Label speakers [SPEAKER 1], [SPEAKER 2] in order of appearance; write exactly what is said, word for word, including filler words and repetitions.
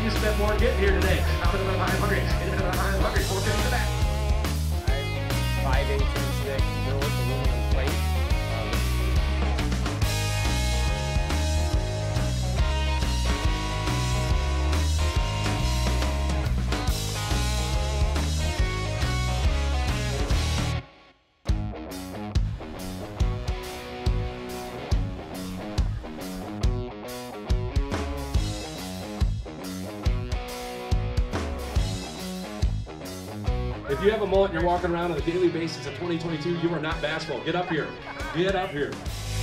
[SPEAKER 1] you spent more getting here today? Out of the five hundred, into the five hundred, four fifty to that.
[SPEAKER 2] five eighteen six, Mullet aluminum plate.
[SPEAKER 1] If you have a mullet and you're walking around on a daily basis of twenty twenty-two, you are not basketball. Get up here. Get up here.